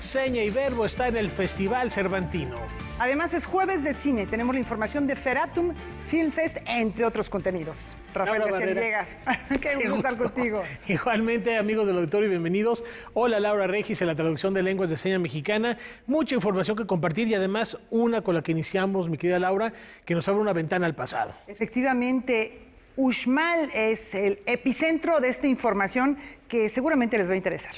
Seña y Verbo está en el Festival Cervantino. Además es jueves de cine, tenemos la información de Feratum, Film Fest, entre otros contenidos. Rafael García Villegas, qué gusto estar contigo. Igualmente, amigos del auditorio, bienvenidos. Hola, Laura Regis en la traducción de lenguas de seña mexicana. Mucha información que compartir y además una con la que iniciamos, mi querida Laura, que nos abre una ventana al pasado. Efectivamente, Uxmal es el epicentro de esta información que seguramente les va a interesar.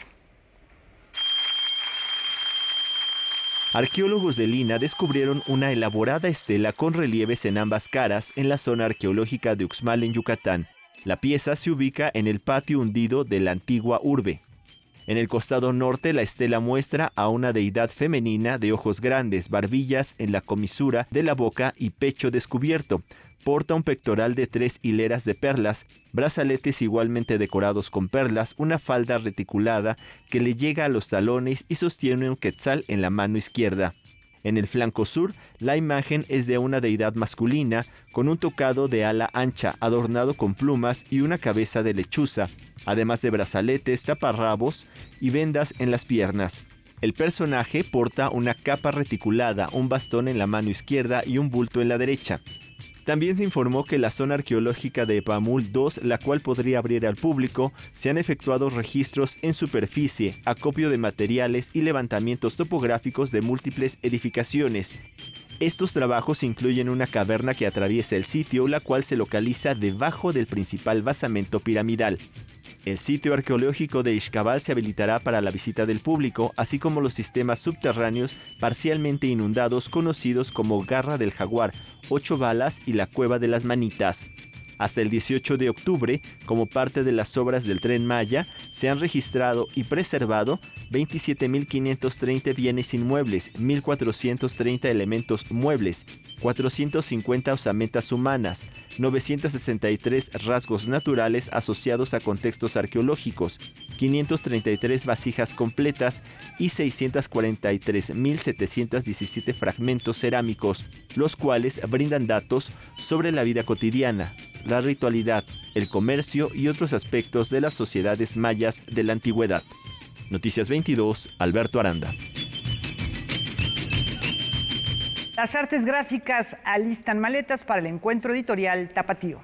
Arqueólogos de Lina descubrieron una elaborada estela con relieves en ambas caras en la zona arqueológica de Uxmal, en Yucatán. La pieza se ubica en el patio hundido de la antigua urbe. En el costado norte, la estela muestra a una deidad femenina de ojos grandes, barbillas en la comisura de la boca y pecho descubierto. Porta un pectoral de 3 hileras de perlas, brazaletes igualmente decorados con perlas, una falda reticulada que le llega a los talones y sostiene un quetzal en la mano izquierda. En el flanco sur, la imagen es de una deidad masculina con un tocado de ala ancha adornado con plumas y una cabeza de lechuza, además de brazaletes, taparrabos y vendas en las piernas. El personaje porta una capa reticulada, un bastón en la mano izquierda y un bulto en la derecha. También se informó que la zona arqueológica de Epamul II, la cual podría abrir al público, se han efectuado registros en superficie, acopio de materiales y levantamientos topográficos de múltiples edificaciones. Estos trabajos incluyen una caverna que atraviesa el sitio, la cual se localiza debajo del principal basamento piramidal. El sitio arqueológico de Ixcabal se habilitará para la visita del público, así como los sistemas subterráneos parcialmente inundados conocidos como Garra del Jaguar, 8 Balas y la Cueva de las Manitas. Hasta el 18 de octubre, como parte de las obras del Tren Maya, se han registrado y preservado 27.530 bienes inmuebles, 1.430 elementos muebles, 450 osamentas humanas, 963 rasgos naturales asociados a contextos arqueológicos, 533 vasijas completas y 643.717 fragmentos cerámicos, los cuales brindan datos sobre la vida cotidiana, la ritualidad, el comercio y otros aspectos de las sociedades mayas de la antigüedad. Noticias 22, Alberto Aranda. Las artes gráficas alistan maletas para el encuentro editorial Tapatío.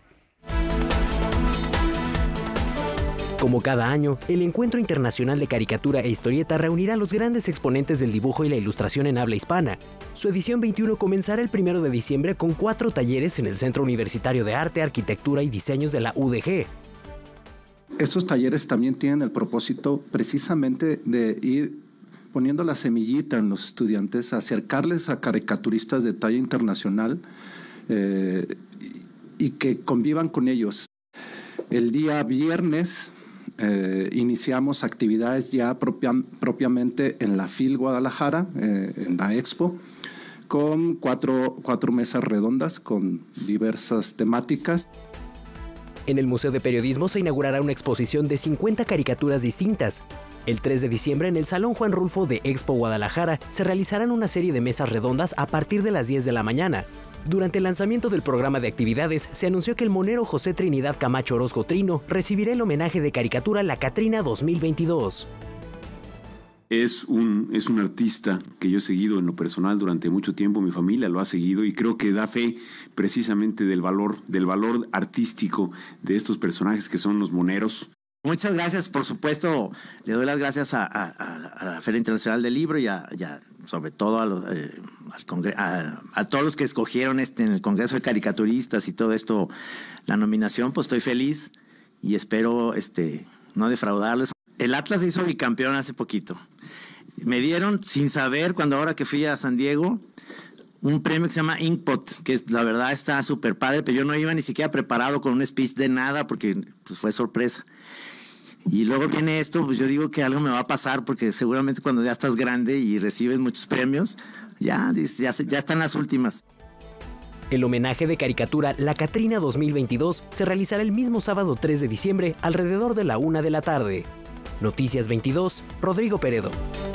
Como cada año, el Encuentro Internacional de Caricatura e Historieta reunirá a los grandes exponentes del dibujo y la ilustración en habla hispana. Su edición 21 comenzará el 1 de diciembre con 4 talleres en el Centro Universitario de Arte, Arquitectura y Diseños de la UDG. Estos talleres también tienen el propósito precisamente de ir poniendo la semillita en los estudiantes, acercarles a caricaturistas de talla internacional y que convivan con ellos. El día viernes iniciamos actividades ya propiamente en la FIL Guadalajara, en la Expo, con cuatro mesas redondas con diversas temáticas. En el Museo de Periodismo se inaugurará una exposición de 50 caricaturas distintas. El 3 de diciembre en el Salón Juan Rulfo de Expo Guadalajara se realizarán una serie de mesas redondas a partir de las 10 de la mañana. Durante el lanzamiento del programa de actividades, se anunció que el monero José Trinidad Camacho Orozco Trino recibirá el homenaje de caricatura La Catrina 2022. Es un artista que yo he seguido en lo personal durante mucho tiempo, mi familia lo ha seguido y creo que da fe precisamente del valor artístico de estos personajes que son los moneros. Muchas gracias, por supuesto, le doy las gracias a la Feria Internacional del Libro y sobre todo a todos los que escogieron en el Congreso de Caricaturistas y todo esto, la nominación, pues estoy feliz y espero no defraudarles. El Atlas se hizo bicampeón hace poquito. Me dieron, sin saber, ahora que fui a San Diego, un premio que se llama Inkpot, que la verdad está súper padre, pero yo no iba ni siquiera preparado con un speech de nada porque pues, fue sorpresa. Y luego viene esto, pues yo digo que algo me va a pasar porque seguramente cuando ya estás grande y recibes muchos premios, ya están las últimas. El homenaje de caricatura La Catrina 2022 se realizará el mismo sábado 3 de diciembre alrededor de la 1 de la tarde. Noticias 22, Rodrigo Peredo.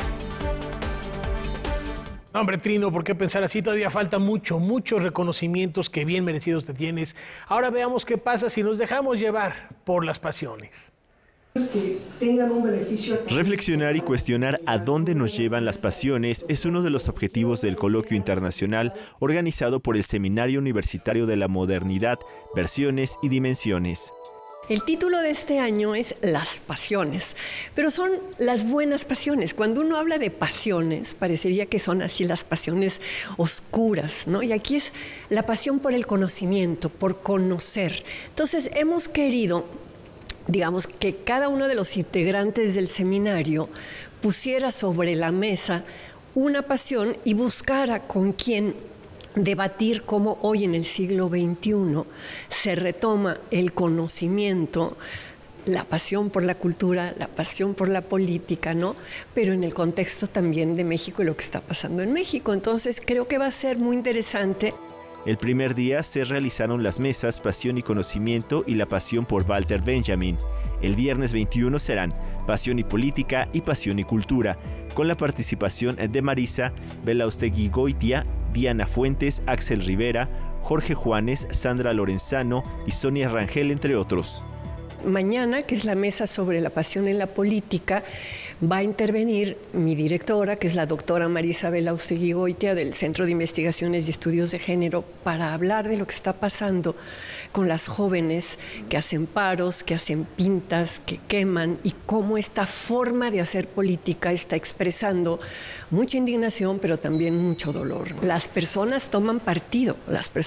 Hombre, Trino, ¿por qué pensar así? Todavía falta muchos reconocimientos que bien merecidos te tienes. Ahora veamos qué pasa si nos dejamos llevar por las pasiones. que tengan un beneficio. Reflexionar y cuestionar a dónde nos llevan las pasiones es uno de los objetivos del coloquio internacional organizado por el Seminario Universitario de la Modernidad, Versiones y Dimensiones. El título de este año es Las pasiones, pero son las buenas pasiones. Cuando uno habla de pasiones, parecería que son así las pasiones oscuras, ¿no? Y aquí es la pasión por el conocimiento, por conocer. Entonces, hemos querido, digamos, que cada uno de los integrantes del seminario pusiera sobre la mesa una pasión y buscara con quién debatir cómo hoy en el siglo XXI se retoma el conocimiento, la pasión por la cultura, la pasión por la política, ¿no? Pero en el contexto también de México y lo que está pasando en México. Entonces creo que va a ser muy interesante. El primer día se realizaron las mesas Pasión y Conocimiento y la Pasión por Walter Benjamin. El viernes 21 serán Pasión y Política y Pasión y Cultura, con la participación de Marisa Belaustegui-Goitia, Diana Fuentes, Axel Rivera, Jorge Juanes, Sandra Lorenzano y Sonia Rangel, entre otros. Mañana, que es la mesa sobre la pasión en la política, va a intervenir mi directora, que es la doctora Marisa Belaustegui-Goitia del Centro de Investigaciones y Estudios de Género, para hablar de lo que está pasando con las jóvenes que hacen paros, que hacen pintas, que queman, y cómo esta forma de hacer política está expresando mucha indignación, pero también mucho dolor. Las personas toman partido,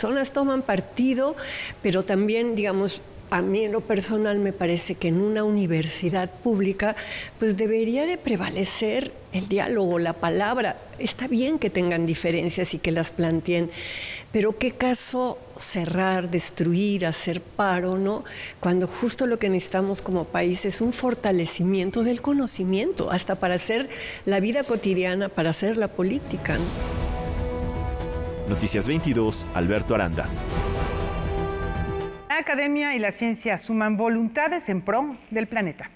pero también, digamos, a mí en lo personal me parece que en una universidad pública pues debería de prevalecer el diálogo, la palabra. Está bien que tengan diferencias y que las planteen, pero qué caso cerrar, destruir, hacer paro, ¿no? Cuando justo lo que necesitamos como país es un fortalecimiento del conocimiento, hasta para hacer la vida cotidiana, para hacer la política, ¿no? Noticias 22, Alberto Aranda. La academia y la ciencia suman voluntades en pro del planeta.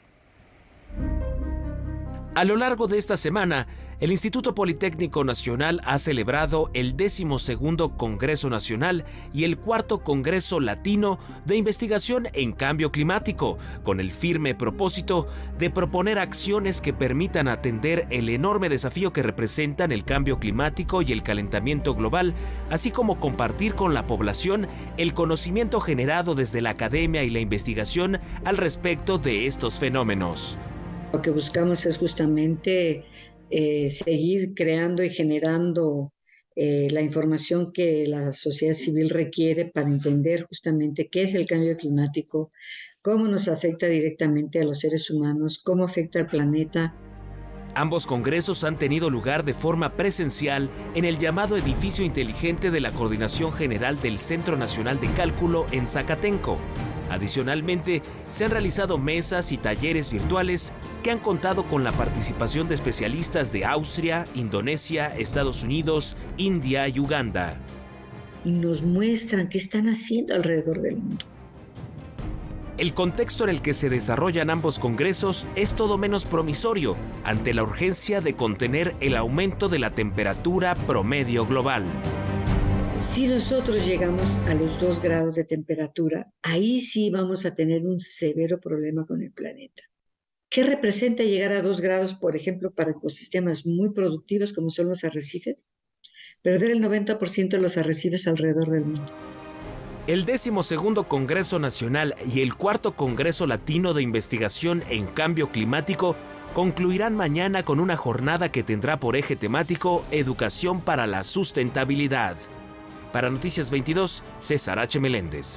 A lo largo de esta semana, el Instituto Politécnico Nacional ha celebrado el 12º Congreso Nacional y el 4º Congreso Latino de Investigación en Cambio Climático, con el firme propósito de proponer acciones que permitan atender el enorme desafío que representan el cambio climático y el calentamiento global, así como compartir con la población el conocimiento generado desde la academia y la investigación al respecto de estos fenómenos. Lo que buscamos es justamente seguir creando y generando la información que la sociedad civil requiere para entender justamente qué es el cambio climático, cómo nos afecta directamente a los seres humanos, cómo afecta al planeta. Ambos congresos han tenido lugar de forma presencial en el llamado Edificio Inteligente de la Coordinación General del Centro Nacional de Cálculo en Zacatenco. Adicionalmente, se han realizado mesas y talleres virtuales que han contado con la participación de especialistas de Austria, Indonesia, Estados Unidos, India y Uganda. Y nos muestran qué están haciendo alrededor del mundo. El contexto en el que se desarrollan ambos congresos es todo menos promisorio ante la urgencia de contener el aumento de la temperatura promedio global. Si nosotros llegamos a los 2 grados de temperatura, ahí sí vamos a tener un severo problema con el planeta. ¿Qué representa llegar a 2 grados, por ejemplo, para ecosistemas muy productivos como son los arrecifes? Perder el 90% de los arrecifes alrededor del mundo. El 12º Congreso Nacional y el 4º Congreso Latino de Investigación en Cambio Climático concluirán mañana con una jornada que tendrá por eje temático Educación para la Sustentabilidad. Para Noticias 22, César H. Meléndez.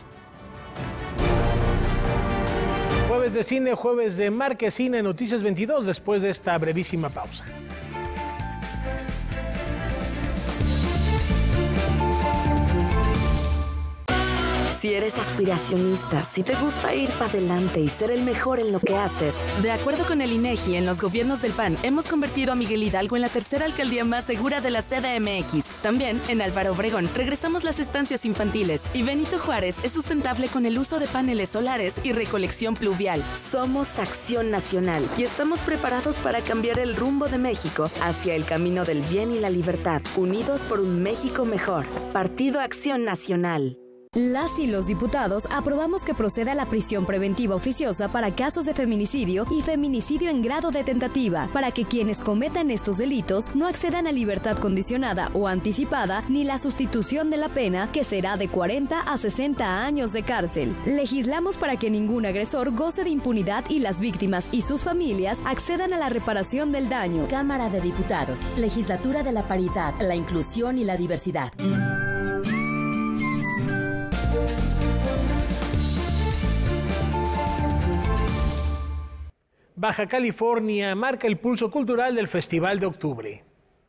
Jueves de cine, jueves de Marquesina, Noticias 22, después de esta brevísima pausa. Si eres aspiracionista, si te gusta ir para adelante y ser el mejor en lo que haces. De acuerdo con el INEGI, en los gobiernos del PAN, hemos convertido a Miguel Hidalgo en la tercera alcaldía más segura de la CDMX. También, en Álvaro Obregón, regresamos las estancias infantiles. Y Benito Juárez es sustentable con el uso de paneles solares y recolección pluvial. Somos Acción Nacional y estamos preparados para cambiar el rumbo de México hacia el camino del bien y la libertad. Unidos por un México mejor. Partido Acción Nacional. Las y los diputados aprobamos que proceda la prisión preventiva oficiosa para casos de feminicidio y feminicidio en grado de tentativa, para que quienes cometan estos delitos no accedan a libertad condicionada o anticipada ni la sustitución de la pena, que será de 40 a 60 años de cárcel. Legislamos para que ningún agresor goce de impunidad y las víctimas y sus familias accedan a la reparación del daño. Cámara de Diputados, Legislatura de la Paridad, la Inclusión y la Diversidad. Baja California marca el pulso cultural del Festival de Octubre.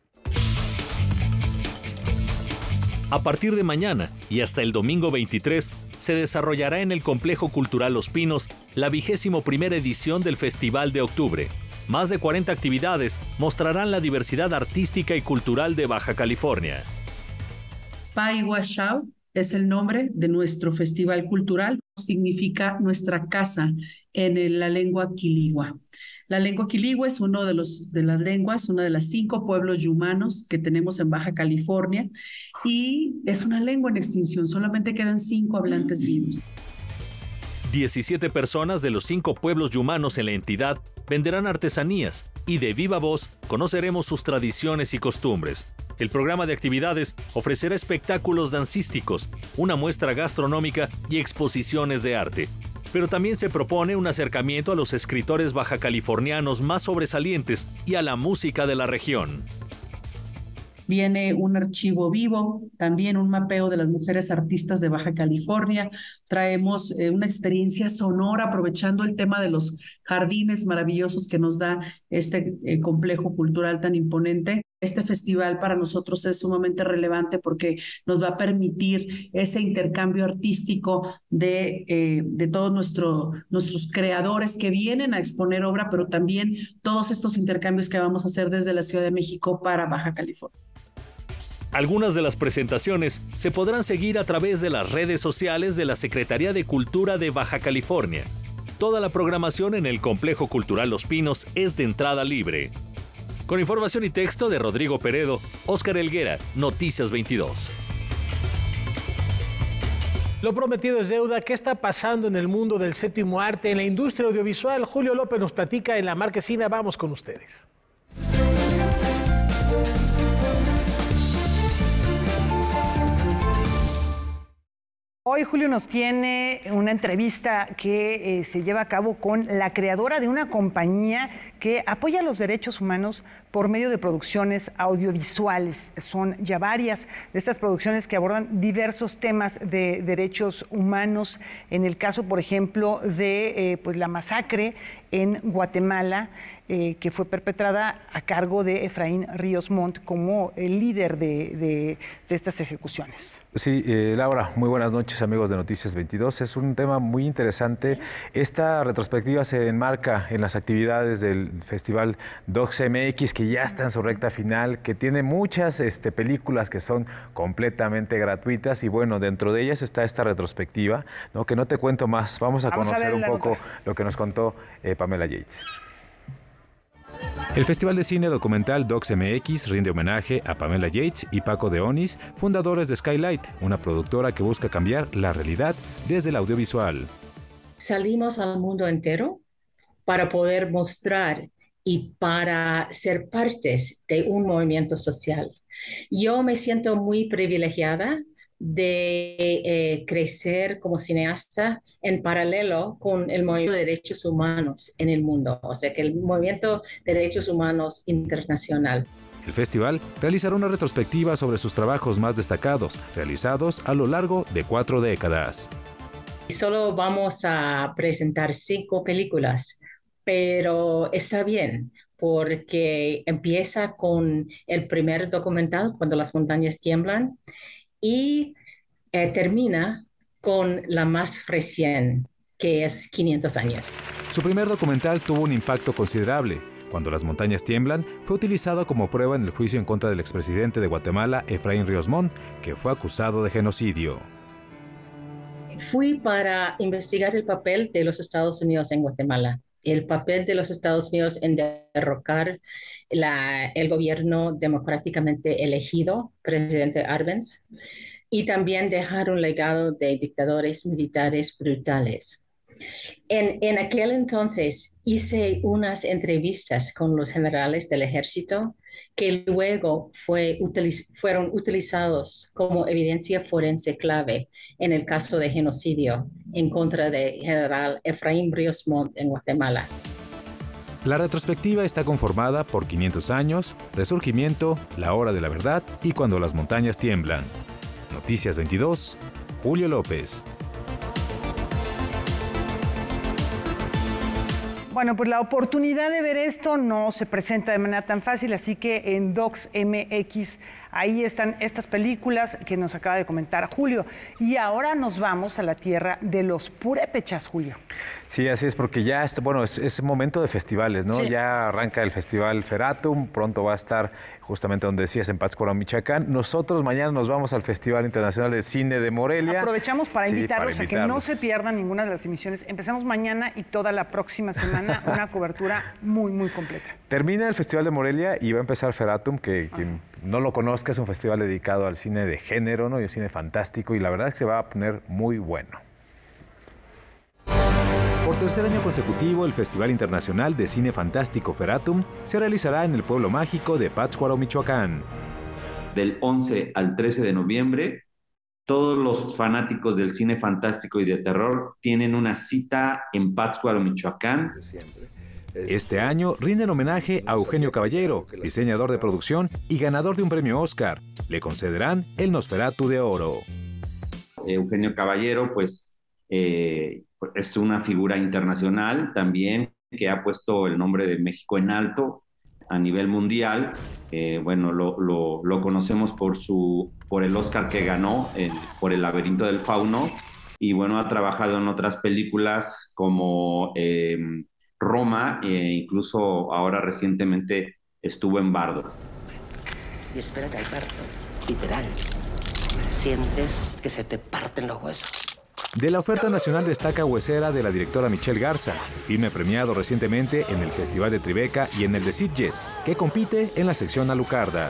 A partir de mañana y hasta el domingo 23, se desarrollará en el Complejo Cultural Los Pinos la 21ª edición del Festival de Octubre. Más de 40 actividades mostrarán la diversidad artística y cultural de Baja California. Paihuashau es el nombre de nuestro festival cultural, significa nuestra casa en la lengua quiligua. La lengua quiligua es una de las lenguas, una de las 5 pueblos yumanos que tenemos en Baja California, y es una lengua en extinción, solamente quedan 5 hablantes vivos. 17 personas de los 5 pueblos yumanos en la entidad venderán artesanías y de viva voz conoceremos sus tradiciones y costumbres. El programa de actividades ofrecerá espectáculos dancísticos, una muestra gastronómica y exposiciones de arte. Pero también se propone un acercamiento a los escritores bajacalifornianos más sobresalientes y a la música de la región. Viene un archivo vivo, también un mapeo de las mujeres artistas de Baja California. Traemos una experiencia sonora aprovechando el tema de los jardines maravillosos que nos da este complejo cultural tan imponente. Este festival para nosotros es sumamente relevante porque nos va a permitir ese intercambio artístico de todos nuestros creadores que vienen a exponer obra, pero también todos estos intercambios que vamos a hacer desde la Ciudad de México para Baja California. Algunas de las presentaciones se podrán seguir a través de las redes sociales de la Secretaría de Cultura de Baja California. Toda la programación en el Complejo Cultural Los Pinos es de entrada libre. Con información y texto de Rodrigo Peredo, Óscar Helguera, Noticias 22. Lo prometido es deuda. ¿Qué está pasando en el mundo del séptimo arte, en la industria audiovisual? Julio López nos platica en La Marquesina. Vamos con ustedes. Hoy Julio nos tiene una entrevista que se lleva a cabo con la creadora de una compañía que apoya los derechos humanos por medio de producciones audiovisuales. Son ya varias de estas producciones que abordan diversos temas de derechos humanos. En el caso, por ejemplo, de la masacre en Guatemala, que fue perpetrada a cargo de Efraín Ríos Montt como el líder de estas ejecuciones. Sí, Laura, muy buenas noches, amigos de Noticias 22. Es un tema muy interesante. Esta retrospectiva se enmarca en las actividades del Festival DocsMX, que ya está en su recta final, que tiene muchas películas que son completamente gratuitas, y bueno, dentro de ellas está esta retrospectiva, ¿no? Que no te cuento más. Vamos a conocer un poco lo que nos contó Pamela Yates. El Festival de Cine Documental DocsMX rinde homenaje a Pamela Yates y Paco de Onis, fundadores de Skylight, una productora que busca cambiar la realidad desde el audiovisual. Salimos al mundo entero para poder mostrar y para ser partes de un movimiento social. Yo me siento muy privilegiada de crecer como cineasta en paralelo con el movimiento de derechos humanos en el mundo, o sea que el movimiento de derechos humanos internacional. El festival realizará una retrospectiva sobre sus trabajos más destacados, realizados a lo largo de 4 décadas. Solo vamos a presentar 5 películas, pero está bien, porque empieza con el primer documental, Cuando las montañas tiemblan, y termina con la más recién, que es 500 años. Su primer documental tuvo un impacto considerable. Cuando las montañas tiemblan, fue utilizado como prueba en el juicio en contra del expresidente de Guatemala, Efraín Ríos Montt, que fue acusado de genocidio. Fui para investigar el papel de los Estados Unidos en Guatemala, el papel de los Estados Unidos en derrocar el gobierno democráticamente elegido, presidente Arbenz. y también dejar un legado de dictadores militares brutales. En aquel entonces hice unas entrevistas con los generales del ejército que luego fueron utilizados como evidencia forense clave en el caso de genocidio en contra de general Efraín Ríos Montt en Guatemala. La retrospectiva está conformada por 500 años, Resurgimiento, La Hora de la Verdad y Cuando las montañas tiemblan. Noticias 22, Julio López. Bueno, pues la oportunidad de ver esto no se presenta de manera tan fácil, así que en Docs MX ahí están estas películas que nos acaba de comentar Julio. Y ahora nos vamos a la tierra de los purépechas, Julio. Sí, así es, porque ya es momento de festivales, ¿no? Sí. Ya arranca el Festival Feratum, pronto va a estar justamente donde decías, en Pátzcuaro, Michoacán. Nosotros mañana nos vamos al Festival Internacional de Cine de Morelia. Aprovechamos para invitarlos a que no se pierdan ninguna de las emisiones. Empezamos mañana y toda la próxima semana una cobertura muy, muy completa. Termina el Festival de Morelia y va a empezar Feratum, que quien no lo conozca, es un festival dedicado al cine de género, ¿no? Y al cine fantástico, y la verdad es que se va a poner muy bueno. Por tercer año consecutivo, el Festival Internacional de Cine Fantástico Feratum se realizará en el pueblo mágico de Pátzcuaro, Michoacán. Del 11 al 13 de noviembre, todos los fanáticos del cine fantástico y de terror tienen una cita en Pátzcuaro, Michoacán. Este año rinden homenaje a Eugenio Caballero, diseñador de producción y ganador de un premio Oscar. Le concederán el Nosferatu de Oro. Eugenio Caballero, pues, es una figura internacional también que ha puesto el nombre de México en alto a nivel mundial. Bueno, lo conocemos por el Oscar que ganó por El laberinto del fauno, y bueno, ha trabajado en otras películas como Roma, incluso ahora recientemente estuvo en Bardo. Y espérate, Alberto, literal, sientes que se te parten los huesos. De la oferta nacional destaca Huesera, de la directora Michelle Garza, filme premiado recientemente en el Festival de Tribeca y en el de Sitges, que compite en la sección Alucarda.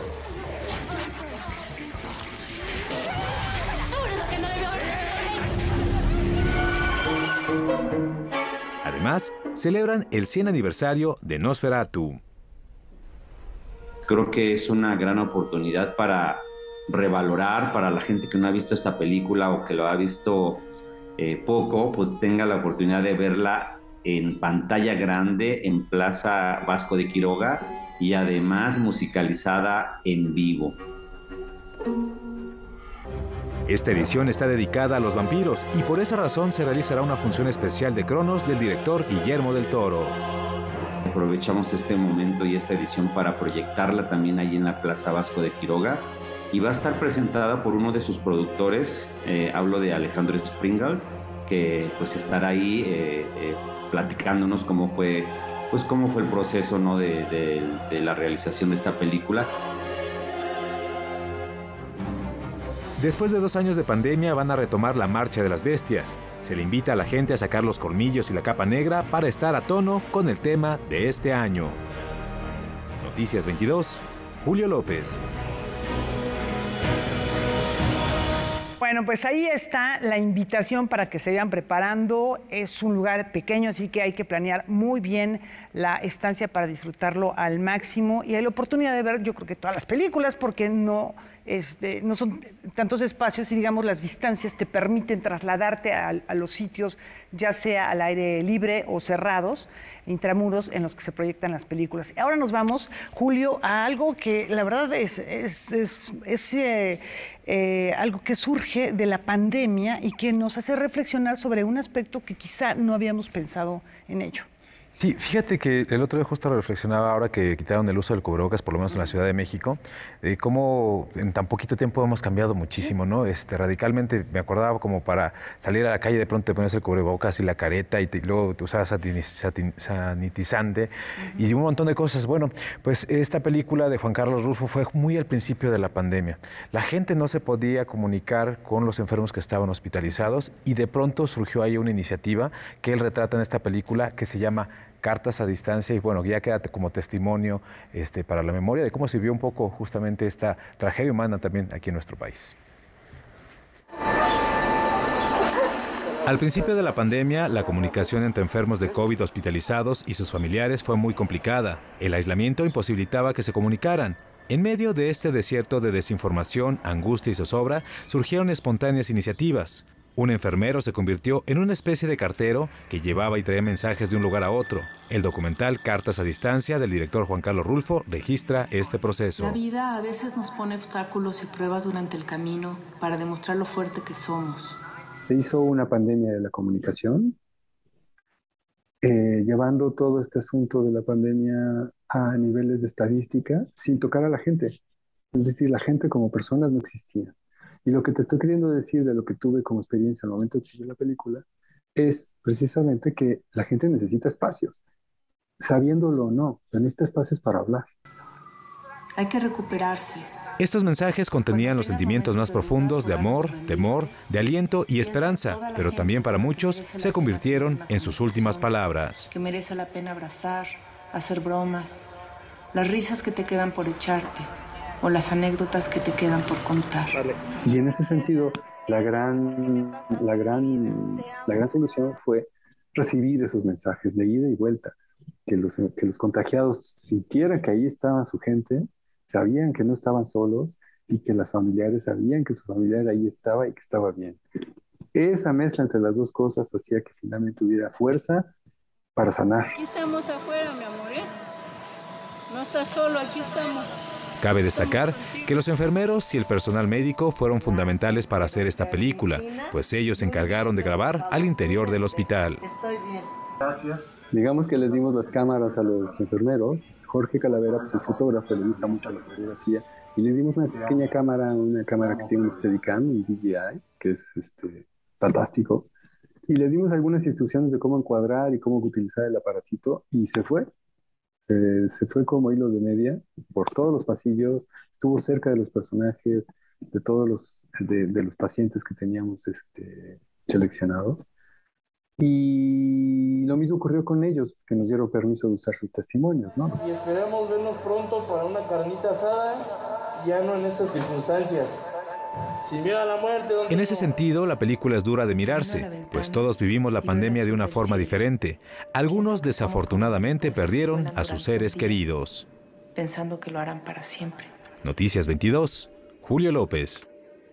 Además, celebran el 100 aniversario de Nosferatu. Creo que es una gran oportunidad para revalorar, para la gente que no ha visto esta película o que lo ha visto poco, pues tenga la oportunidad de verla en pantalla grande en Plaza Vasco de Quiroga y además musicalizada en vivo. Esta edición está dedicada a los vampiros y por esa razón se realizará una función especial de Cronos del director Guillermo del Toro. Aprovechamos este momento y esta edición para proyectarla también allí en la Plaza Vasco de Quiroga, y va a estar presentada por uno de sus productores, hablo de Alejandro Springal, que pues estará ahí platicándonos cómo fue el proceso, ¿no? de la realización de esta película. Después de 2 años de pandemia van a retomar la Marcha de las Bestias. Se le invita a la gente a sacar los colmillos y la capa negra para estar a tono con el tema de este año. Noticias 22, Julio López. Bueno, pues ahí está la invitación para que se vayan preparando. Es un lugar pequeño, así que hay que planear muy bien la estancia para disfrutarlo al máximo. Y hay la oportunidad de ver, yo creo que todas las películas, porque no son tantos espacios y, digamos, las distancias te permiten trasladarte a los sitios, ya sea al aire libre o cerrados, intramuros, en los que se proyectan las películas. Ahora nos vamos, Julio, a algo que la verdad es algo que surge de la pandemia y que nos hace reflexionar sobre un aspecto que quizá no habíamos pensado en ello. Sí, fíjate que el otro día justo reflexionaba, ahora que quitaron el uso del cubrebocas, por lo menos en la Ciudad de México, cómo en tan poquito tiempo hemos cambiado muchísimo, ¿no? Radicalmente, me acordaba como para salir a la calle de pronto te pones el cubrebocas y la careta y luego te usabas sanitizante y un montón de cosas. Bueno, pues esta película de Juan Carlos Rulfo fue muy al principio de la pandemia. La gente no se podía comunicar con los enfermos que estaban hospitalizados y de pronto surgió ahí una iniciativa que él retrata en esta película que se llama Cartas a Distancia, y bueno, ya queda como testimonio para la memoria de cómo se vio un poco justamente esta tragedia humana también aquí en nuestro país. Al principio de la pandemia, la comunicación entre enfermos de COVID hospitalizados y sus familiares fue muy complicada. El aislamiento imposibilitaba que se comunicaran. En medio de este desierto de desinformación, angustia y zozobra, surgieron espontáneas iniciativas. Un enfermero se convirtió en una especie de cartero que llevaba y traía mensajes de un lugar a otro. El documental Cartas a Distancia del director Juan Carlos Rulfo registra este proceso. La vida a veces nos pone obstáculos y pruebas durante el camino para demostrar lo fuerte que somos. Se hizo una pandemia de la comunicación, llevando todo este asunto de la pandemia a niveles de estadística sin tocar a la gente. Es decir, la gente como personas no existía. Y lo que te estoy queriendo decir de lo que tuve como experiencia al momento de exhibir la película es precisamente que la gente necesita espacios, sabiéndolo o no, pero necesita espacios para hablar. Hay que recuperarse. Estos mensajes contenían los sentimientos más profundos de amor, temor, de aliento y esperanza, pero también para muchos se convirtieron en sus últimas palabras. Que merece la pena abrazar, hacer bromas, las risas que te quedan por echarte o las anécdotas que te quedan por contar. Y en ese sentido, la gran solución fue recibir esos mensajes de ida y vuelta, que los contagiados sintieran que ahí estaba su gente, sabían que no estaban solos y que las familiares sabían que su familiar ahí estaba y que estaba bien. Esa mezcla entre las dos cosas hacía que finalmente hubiera fuerza para sanar. Aquí estamos afuera, mi amor, ¿eh? No estás solo, aquí estamos. Cabe destacar que los enfermeros y el personal médico fueron fundamentales para hacer esta película, pues ellos se encargaron de grabar al interior del hospital. Estoy bien. Gracias. Digamos que les dimos las cámaras a los enfermeros. Jorge Calavera, pues el fotógrafo, le gusta mucho la fotografía, y le dimos una pequeña cámara, que tiene un Steadicam, un DJI, que es fantástico, y le dimos algunas instrucciones de cómo encuadrar y cómo utilizar el aparatito, y se fue. Se fue como hilo de media por todos los pasillos, estuvo cerca de los personajes, de todos los pacientes que teníamos seleccionados. Y lo mismo ocurrió con ellos, que nos dieron permiso de usar sus testimonios, ¿no? Y esperemos vernos pronto para una carnita asada, ya no en estas circunstancias. Sin miedo a la muerte. En ese sentido, la película es dura de mirarse, pues todos vivimos la pandemia de una forma diferente. Algunos desafortunadamente perdieron a sus seres queridos. Pensando que lo harán para siempre. Noticias 22, Julio López.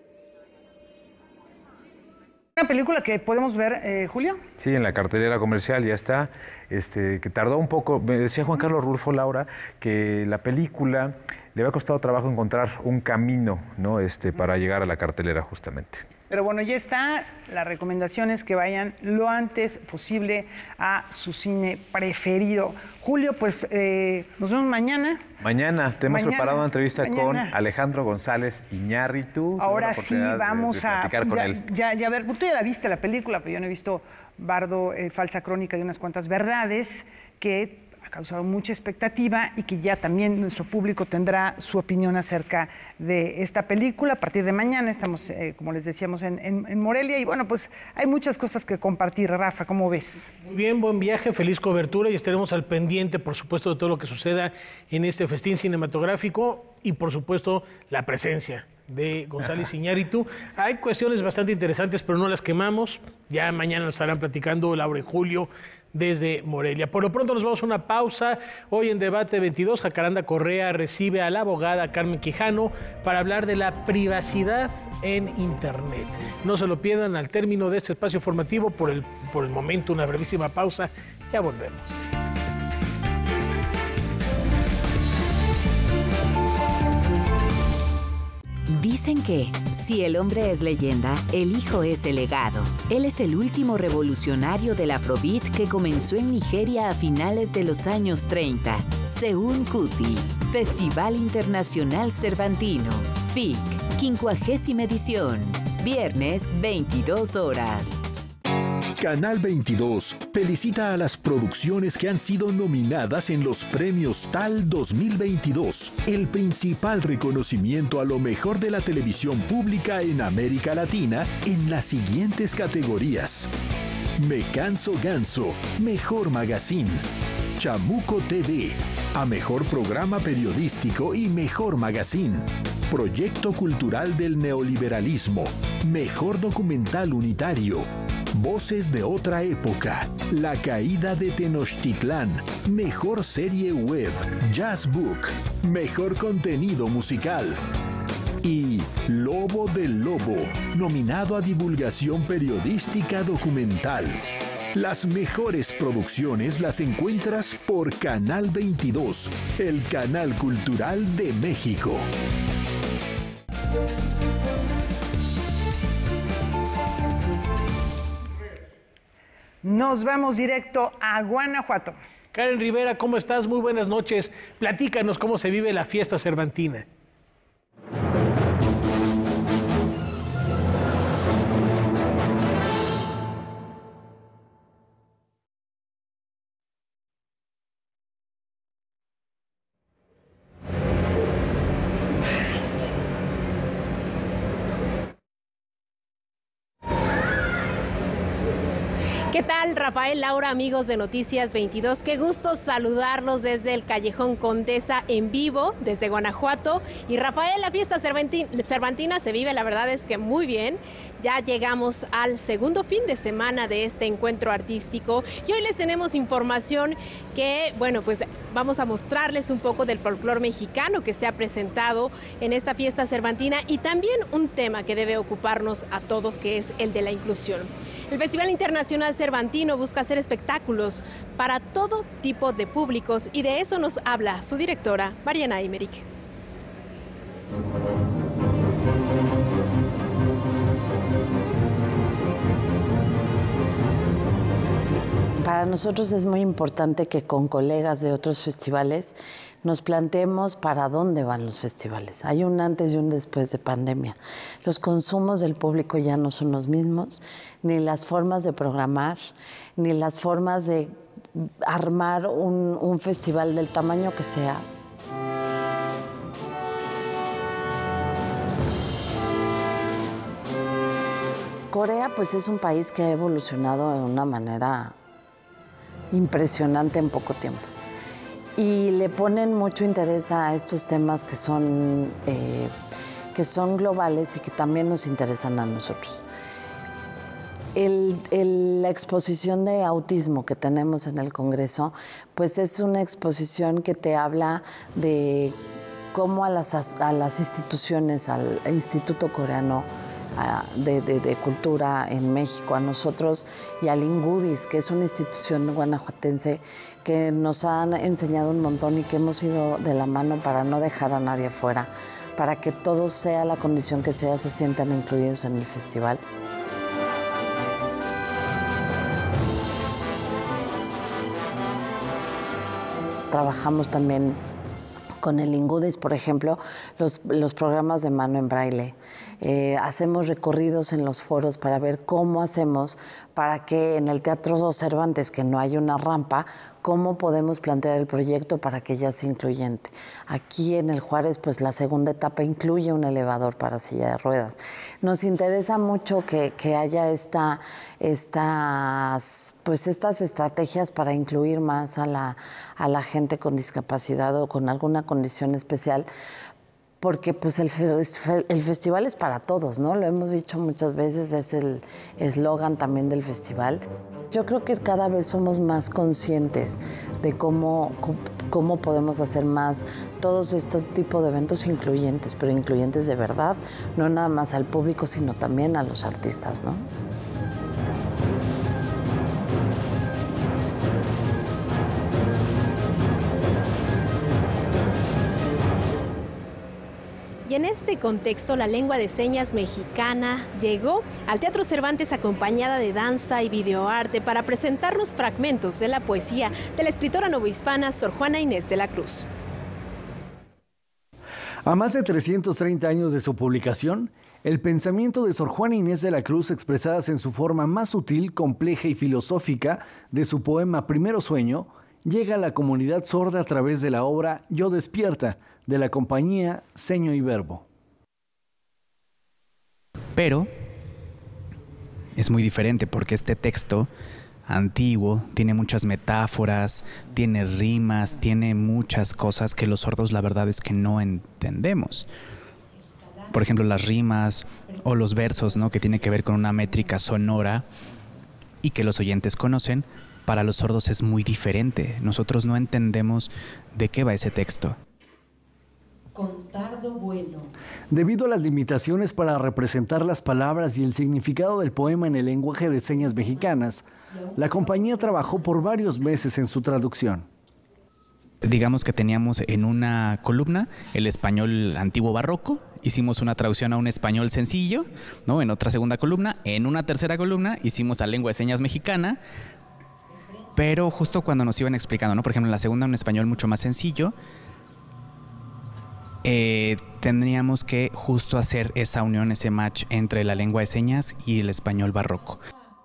Una película que podemos ver, Julio. Sí, en la cartelera comercial ya está, que tardó un poco. Me decía Juan Carlos Rulfo, Laura, que la película le había costado trabajo encontrar un camino, ¿no? Para llegar a la cartelera justamente. Pero bueno, ya está. La recomendación es que vayan lo antes posible a su cine preferido. Julio, pues nos vemos mañana. Mañana te hemos preparado una entrevista con Alejandro González Iñárritu. Ahora sí, vamos a platicar con él. Ya ver, tú ya la viste la película, pero yo no he visto Bardo, falsa crónica de unas cuantas verdades, que ha causado mucha expectativa y que ya también nuestro público tendrá su opinión acerca de esta película. A partir de mañana estamos, como les decíamos, en Morelia, y bueno, pues hay muchas cosas que compartir. Rafa, ¿cómo ves? Muy bien, buen viaje, feliz cobertura, y estaremos al pendiente, por supuesto, de todo lo que suceda en este festín cinematográfico y, por supuesto, la presencia de González Iñárritu. Hay cuestiones bastante interesantes, pero no las quemamos. Ya mañana nos estarán platicando Laura y Julio desde Morelia. Por lo pronto nos vamos a una pausa. Hoy en Debate 22, Jacaranda Correa recibe a la abogada Carmen Quijano para hablar de la privacidad en Internet. No se lo pierdan al término de este espacio formativo. Por el momento, una brevísima pausa. Ya volvemos. Dicen que, si el hombre es leyenda, el hijo es el legado. Él es el último revolucionario del Afrobeat que comenzó en Nigeria a finales de los años 30. Seun Kuti, Festival Internacional Cervantino, FIC, 50ª edición, viernes 22 horas. Canal 22 felicita a las producciones que han sido nominadas en los premios TAL 2022, el principal reconocimiento a lo mejor de la televisión pública en América Latina en las siguientes categorías: Me Canso Ganso, Mejor Magazine; Chamuco TV, a Mejor Programa Periodístico y Mejor Magazine; Proyecto Cultural del Neoliberalismo, Mejor Documental Unitario; Voces de otra época, La caída de Tenochtitlán, Mejor serie web, Jazz Book, Mejor contenido musical. Y Lobo del Lobo, nominado a Divulgación Periodística Documental. Las mejores producciones las encuentras por Canal 22, el canal cultural de México. Nos vamos directo a Guanajuato. Karen Rivera, ¿cómo estás? Muy buenas noches. Platícanos cómo se vive la fiesta cervantina. ¿Qué tal, Rafael, Laura, amigos de Noticias 22? Qué gusto saludarlos desde el Callejón Condesa en vivo, desde Guanajuato. Y Rafael, la fiesta cervantina se vive, la verdad es que muy bien. Ya llegamos al segundo fin de semana de este encuentro artístico y hoy les tenemos información que, bueno, pues vamos a mostrarles un poco del folclore mexicano que se ha presentado en esta fiesta cervantina y también un tema que debe ocuparnos a todos, que es el de la inclusión. El Festival Internacional Cervantino busca hacer espectáculos para todo tipo de públicos y de eso nos habla su directora, Mariana Aymerich. Para nosotros es muy importante que con colegas de otros festivales nos planteemos para dónde van los festivales. Hay un antes y un después de pandemia. Los consumos del público ya no son los mismos, ni las formas de programar, ni las formas de armar un festival del tamaño que sea. Corea, pues, es un país que ha evolucionado de una manera impresionante en poco tiempo. Y le ponen mucho interés a estos temas que son globales y que también nos interesan a nosotros. La exposición de autismo que tenemos en el Congreso, pues es una exposición que te habla de cómo a las instituciones, al Instituto Coreano de Cultura en México, a nosotros y al INGUDIS, que es una institución guanajuatense que nos han enseñado un montón y que hemos ido de la mano para no dejar a nadie afuera, para que todos, sea la condición que sea, se sientan incluidos en el festival. Trabajamos también con el INGUDIS, por ejemplo, los programas de mano en braille. Hacemos recorridos en los foros para ver cómo hacemos para que en el Teatro Cervantes, que no hay una rampa, cómo podemos plantear el proyecto para que ya sea incluyente. Aquí en el Juárez, pues la segunda etapa incluye un elevador para silla de ruedas. Nos interesa mucho que haya estas estrategias para incluir más a la gente con discapacidad o con alguna condición especial, porque pues el festival es para todos, ¿no? Lo hemos dicho muchas veces, es el eslogan también del festival. Yo creo que cada vez somos más conscientes de cómo podemos hacer más todos estos tipos de eventos incluyentes, pero incluyentes de verdad, no nada más al público, sino también a los artistas, ¿no? Y en este contexto, la lengua de señas mexicana llegó al Teatro Cervantes acompañada de danza y videoarte para presentarnos fragmentos de la poesía de la escritora novohispana Sor Juana Inés de la Cruz. A más de 330 años de su publicación, el pensamiento de Sor Juana Inés de la Cruz, expresadas en su forma más sutil, compleja y filosófica de su poema Primero Sueño, llega a la comunidad sorda a través de la obra Yo Despierta, de la compañía Seño y Verbo. Pero es muy diferente porque este texto antiguo tiene muchas metáforas, tiene rimas, tiene muchas cosas que los sordos la verdad es que no entendemos. Por ejemplo, las rimas o los versos, ¿no? Que tiene que ver con una métrica sonora y que los oyentes conocen, para los sordos es muy diferente. Nosotros no entendemos de qué va ese texto. Contardo bueno. Debido a las limitaciones para representar las palabras y el significado del poema en el lenguaje de señas mexicanas, la compañía trabajó por varios meses en su traducción. Digamos que teníamos en una columna el español antiguo barroco, hicimos una traducción a un español sencillo, ¿no? En otra segunda columna, en una tercera columna hicimos a lengua de señas mexicana, pero justo cuando nos iban explicando, ¿no? Por ejemplo, en la segunda un español mucho más sencillo, tendríamos que justo hacer esa unión, ese match entre la lengua de señas y el español barroco.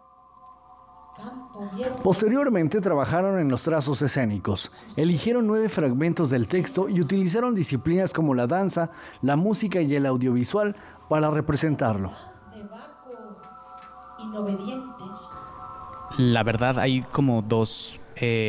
Posteriormente trabajaron en los trazos escénicos, eligieron 9 fragmentos del texto y utilizaron disciplinas como la danza, la música y el audiovisual para representarlo. La verdad hay como dos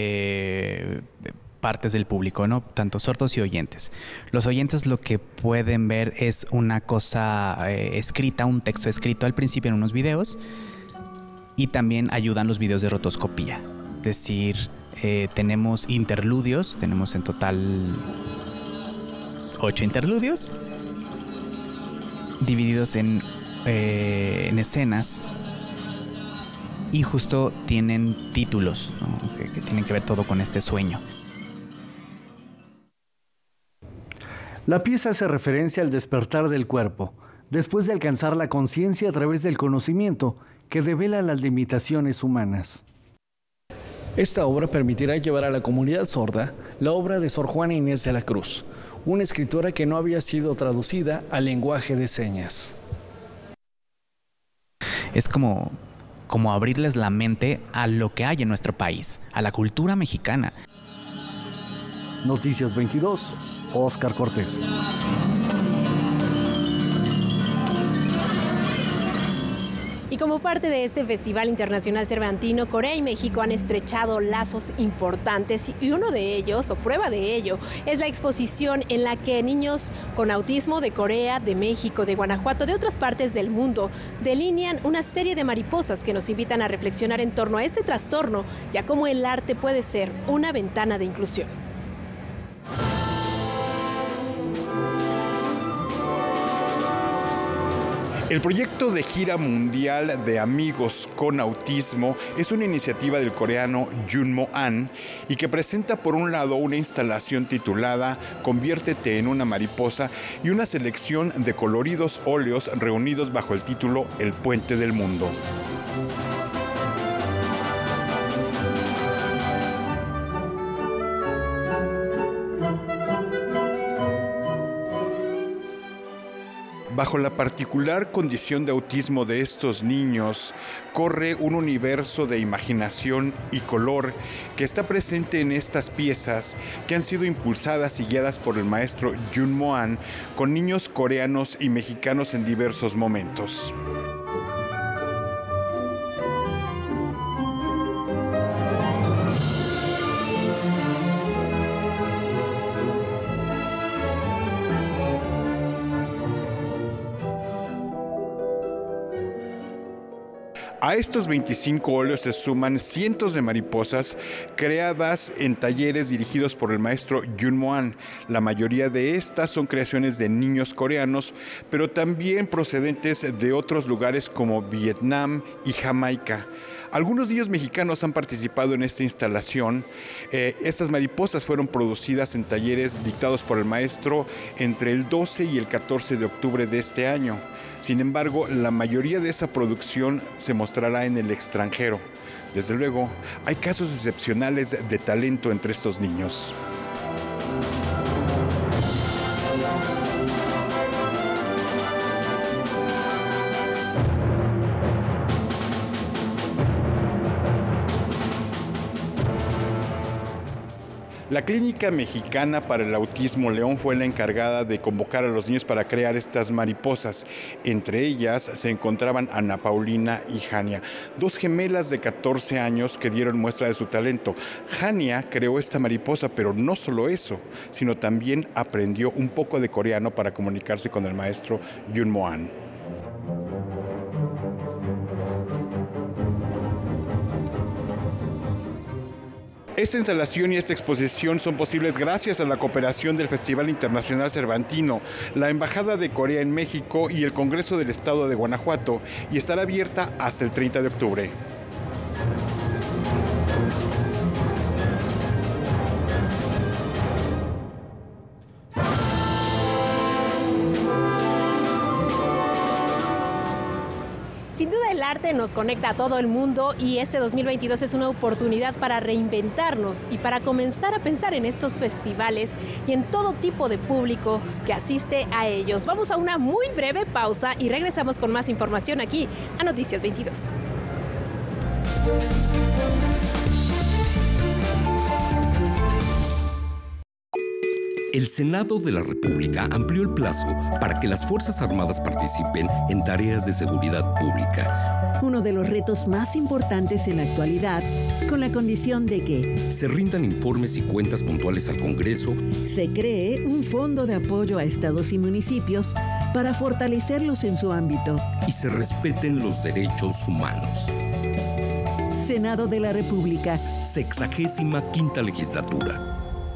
partes del público, ¿no? Tanto sordos y oyentes. Los oyentes lo que pueden ver es una cosa escrita, un texto escrito al principio en unos videos, y también ayudan los videos de rotoscopía. Es decir, tenemos interludios, tenemos en total 8 interludios divididos en escenas, y justo tienen títulos, ¿no? que tienen que ver todo con este sueño. La pieza hace referencia al despertar del cuerpo, después de alcanzar la conciencia a través del conocimiento que devela las limitaciones humanas. Esta obra permitirá llevar a la comunidad sorda la obra de Sor Juana Inés de la Cruz, una escritora que no había sido traducida al lenguaje de señas. Es como abrirles la mente a lo que hay en nuestro país, a la cultura mexicana. Noticias 22, Óscar Cortés. Y como parte de este Festival Internacional Cervantino, Corea y México han estrechado lazos importantes, y uno de ellos, o prueba de ello, es la exposición en la que niños con autismo de Corea, de México, de Guanajuato, de otras partes del mundo, delinean una serie de mariposas que nos invitan a reflexionar en torno a este trastorno, ya como el arte puede ser una ventana de inclusión. El proyecto de gira mundial de amigos con autismo es una iniciativa del coreano Junmo An y que presenta por un lado una instalación titulada Conviértete en una mariposa y una selección de coloridos óleos reunidos bajo el título El Puente del Mundo. Bajo la particular condición de autismo de estos niños, corre un universo de imaginación y color que está presente en estas piezas que han sido impulsadas y guiadas por el maestro Junmo An con niños coreanos y mexicanos en diversos momentos. A estos 25 óleos se suman cientos de mariposas creadas en talleres dirigidos por el maestro Junmo An. La mayoría de estas son creaciones de niños coreanos, pero también procedentes de otros lugares como Vietnam y Jamaica. Algunos niños mexicanos han participado en esta instalación. Estas mariposas fueron producidas en talleres dictados por el maestro entre el 12 y el 14 de octubre de este año. Sin embargo, la mayoría de esa producción se mostrará en el extranjero. Desde luego, hay casos excepcionales de talento entre estos niños. La Clínica Mexicana para el Autismo León fue la encargada de convocar a los niños para crear estas mariposas. Entre ellas se encontraban Ana Paulina y Jania, dos gemelas de 14 años que dieron muestra de su talento. Jania creó esta mariposa, pero no solo eso, sino también aprendió un poco de coreano para comunicarse con el maestro Junmo An. Esta instalación y esta exposición son posibles gracias a la cooperación del Festival Internacional Cervantino, la Embajada de Corea en México y el Congreso del Estado de Guanajuato, y estará abierta hasta el 30 de octubre. Sin duda el arte nos conecta a todo el mundo y este 2022 es una oportunidad para reinventarnos y para comenzar a pensar en estos festivales y en todo tipo de público que asiste a ellos. Vamos a una muy breve pausa y regresamos con más información aquí a Noticias 22. El Senado de la República amplió el plazo para que las Fuerzas Armadas participen en tareas de seguridad pública. Uno de los retos más importantes en la actualidad, con la condición de que se rindan informes y cuentas puntuales al Congreso, se cree un fondo de apoyo a estados y municipios para fortalecerlos en su ámbito y se respeten los derechos humanos. Senado de la República, 65ª Legislatura.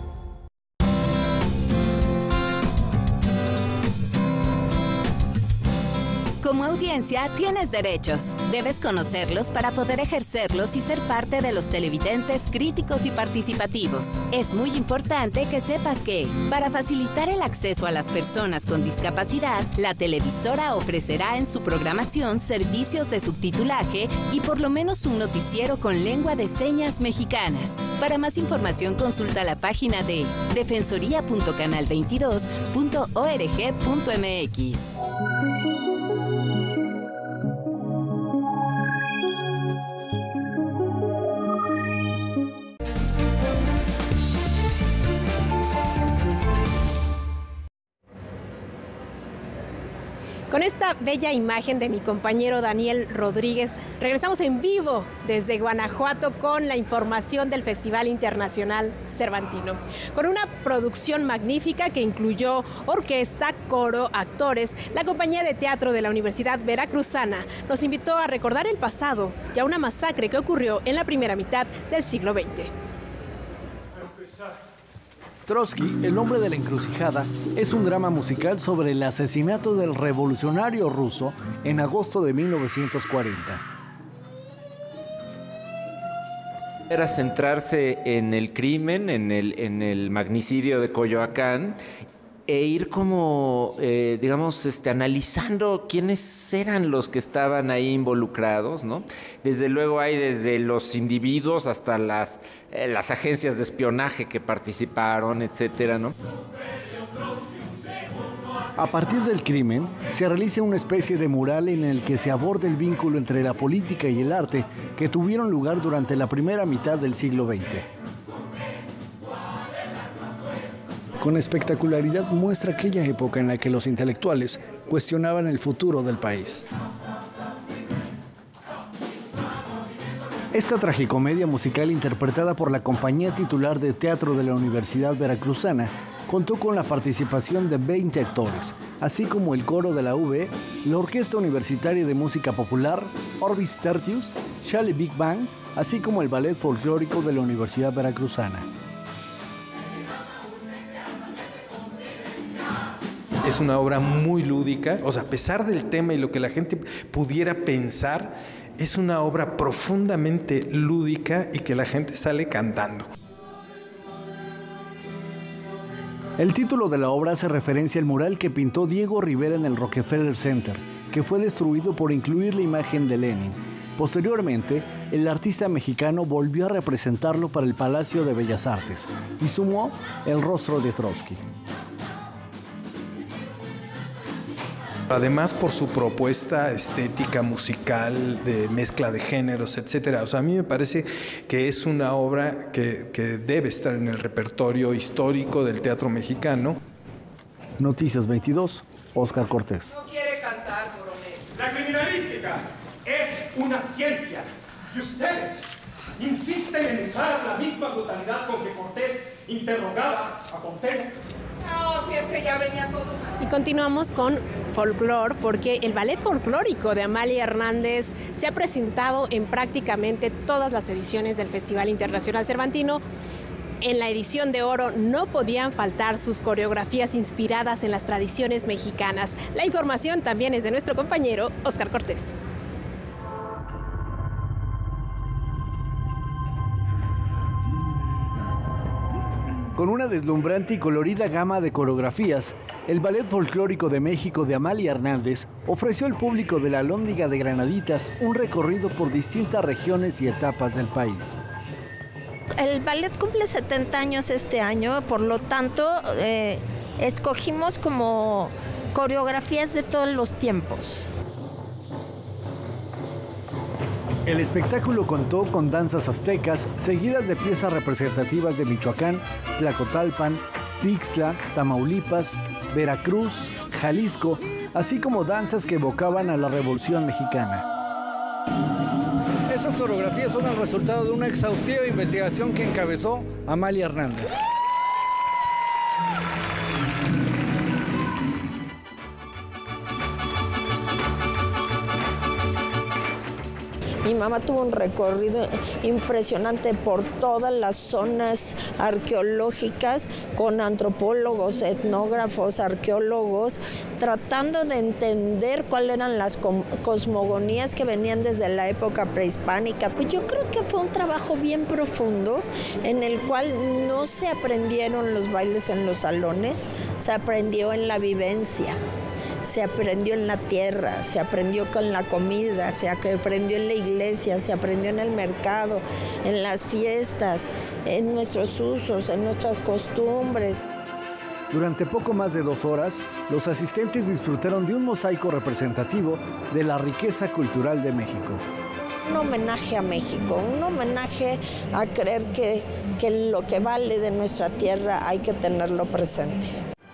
Como audiencia, tienes derechos. Debes conocerlos para poder ejercerlos y ser parte de los televidentes críticos y participativos. Es muy importante que sepas que, para facilitar el acceso a las personas con discapacidad, la televisora ofrecerá en su programación servicios de subtitulaje y por lo menos un noticiero con lengua de señas mexicanas. Para más información, consulta la página de defensoría.canal22.org.mx. Con esta bella imagen de mi compañero Daniel Rodríguez, regresamos en vivo desde Guanajuato con la información del Festival Internacional Cervantino. Con una producción magnífica que incluyó orquesta, coro, actores, la compañía de teatro de la Universidad Veracruzana nos invitó a recordar el pasado y a una masacre que ocurrió en la primera mitad del siglo XX. Trotsky, el hombre de la encrucijada, es un drama musical sobre el asesinato del revolucionario ruso en agosto de 1940. Era centrarse en el crimen, en el magnicidio de Coyoacán, e ir como, analizando quiénes eran los que estaban ahí involucrados, ¿no? Desde luego hay desde los individuos hasta las agencias de espionaje que participaron, etcétera, ¿no? A partir del crimen, se realiza una especie de mural en el que se aborda el vínculo entre la política y el arte que tuvieron lugar durante la primera mitad del siglo XX. Con espectacularidad muestra aquella época en la que los intelectuales cuestionaban el futuro del país. Esta tragicomedia musical, interpretada por la compañía titular de teatro de la Universidad Veracruzana, contó con la participación de 20 actores, así como el coro de la UV, la Orquesta Universitaria de Música Popular, Orbis Tertius, Shelley Big Bang, así como el Ballet Folclórico de la Universidad Veracruzana. Es una obra muy lúdica, o sea, a pesar del tema y lo que la gente pudiera pensar, es una obra profundamente lúdica y que la gente sale cantando. El título de la obra hace referencia al mural que pintó Diego Rivera en el Rockefeller Center, que fue destruido por incluir la imagen de Lenin. Posteriormente, el artista mexicano volvió a representarlo para el Palacio de Bellas Artes y sumó el rostro de Trotsky. Además, por su propuesta estética, musical, de mezcla de géneros, etcétera. O sea, a mí me parece que es una obra que debe estar en el repertorio histórico del teatro mexicano. Noticias 22, Óscar Cortés. No quiere cantar, coronel. La criminalística es una ciencia y ustedes insisten en usar la misma brutalidad con que Cortés interrogaba a Cuauhtémoc. No, si es que ya venía todo. Y continuamos con folclore, porque el ballet folclórico de Amalia Hernández se ha presentado en prácticamente todas las ediciones del Festival Internacional Cervantino. En la edición de oro no podían faltar sus coreografías inspiradas en las tradiciones mexicanas. La información también es de nuestro compañero Óscar Cortés. Con una deslumbrante y colorida gama de coreografías, el Ballet Folclórico de México de Amalia Hernández ofreció al público de la Alhóndiga de Granaditas un recorrido por distintas regiones y etapas del país. El ballet cumple 70 años este año, por lo tanto, escogimos como coreografías de todos los tiempos. El espectáculo contó con danzas aztecas, seguidas de piezas representativas de Michoacán, Tlacotalpan, Tixtla, Tamaulipas, Veracruz, Jalisco, así como danzas que evocaban a la Revolución Mexicana. Estas coreografías son el resultado de una exhaustiva investigación que encabezó Amalia Hernández. Mi mamá tuvo un recorrido impresionante por todas las zonas arqueológicas con antropólogos, etnógrafos, arqueólogos, tratando de entender cuáles eran las cosmogonías que venían desde la época prehispánica. Pues yo creo que fue un trabajo bien profundo en el cual no se aprendieron los bailes en los salones, se aprendió en la vivencia. Se aprendió en la tierra, se aprendió con la comida, se aprendió en la iglesia, se aprendió en el mercado, en las fiestas, en nuestros usos, en nuestras costumbres. Durante poco más de 2 horas, los asistentes disfrutaron de un mosaico representativo de la riqueza cultural de México. Un homenaje a México, un homenaje a creer que lo que vale de nuestra tierra hay que tenerlo presente.